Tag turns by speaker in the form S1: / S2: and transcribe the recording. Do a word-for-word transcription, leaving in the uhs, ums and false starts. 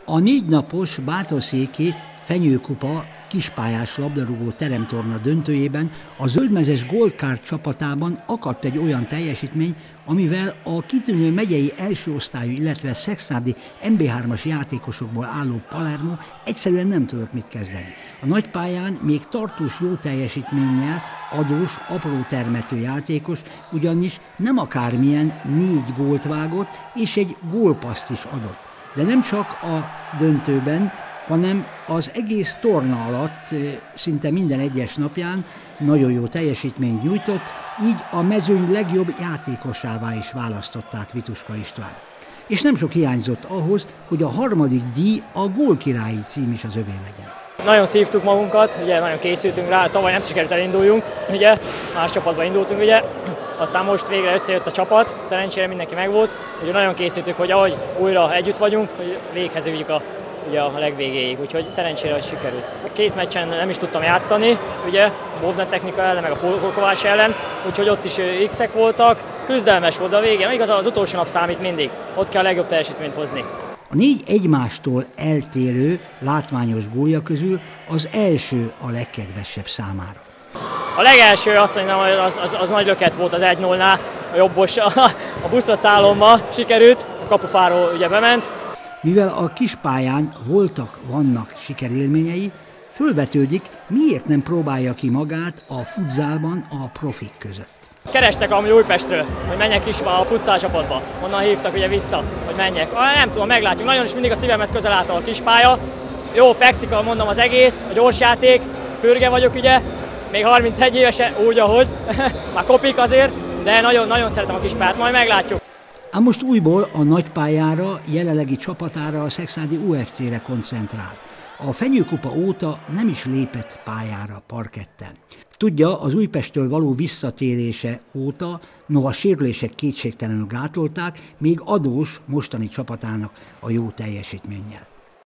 S1: A négy napos bátorszéki Fenyőkupa kispályás labdarúgó teremtorna döntőjében a zöldmezes Gold Card csapatában akadt egy olyan teljesítmény, amivel a kitűnő megyei első osztályú, illetve szexárdi em bé hármas játékosokból álló Palermo egyszerűen nem tudott mit kezdeni. A nagypályán még tartós jó teljesítménnyel adós, apró termető játékos, ugyanis nem akármilyen négy gólt vágott és egy gólpasszt is adott. De nem csak a döntőben, hanem az egész torna alatt szinte minden egyes napján nagyon jó teljesítményt nyújtott, így a mezőny legjobb játékosává is választották Vituska István. És nem sok hiányzott ahhoz, hogy a harmadik díj, a gólkirályi cím is az övé legyen.
S2: Nagyon szívtuk magunkat, ugye nagyon készültünk rá, tavaly nem sikerült elinduljunk, ugye más csapatba indultunk, ugye, aztán most végre összejött a csapat, szerencsére mindenki megvolt, ugye nagyon készültük, hogy ahogy újra együtt vagyunk, hogy véghez vigyük a, ugye a legvégéig, úgyhogy szerencsére hogy sikerült. Két meccsen nem is tudtam játszani, ugye, Bovna technika ellen, meg a Polko Kovács ellen, úgyhogy ott is X-ek voltak, küzdelmes volt a végén, igaz az utolsó nap számít mindig, ott kell a legjobb teljesítményt hozni.
S1: A négy egymástól eltérő, látványos gólja közül az első a legkedvesebb számára.
S2: A legelső azt mondom, hogy az, az, az nagy löket volt az egy nullnál, a jobbos, a, a buszlaszálommal sikerült, a kapufáról ugye bement.
S1: Mivel a kispályán voltak, vannak sikerélményei, fölvetődik, miért nem próbálja ki magát a futzálban a profik között.
S2: Kerestek amúgy Újpestről, hogy menjek is a futsal csapatba. Onnan hívtak ugye vissza, hogy menjek. Nem tudom, meglátjuk. Nagyon is mindig a szívemhez közel áll a kispálya. Jó, fekszik, mondom, az egész, a gyorsjáték, fürge vagyok ugye, még harmincegy évesen, úgy ahogy, már kopik azért, de nagyon, nagyon szeretem a kispályát, majd meglátjuk.
S1: Ám most újból a nagypályára, jelenlegi csapatára, a szexárdi u ef cére koncentrál. A Fenyőkupa óta nem is lépett pályára parketten. Tudja, az Újpesttől való visszatérése óta, noha a sérülések kétségtelenül gátolták, még adós mostani csapatának a jó teljesítménnyel.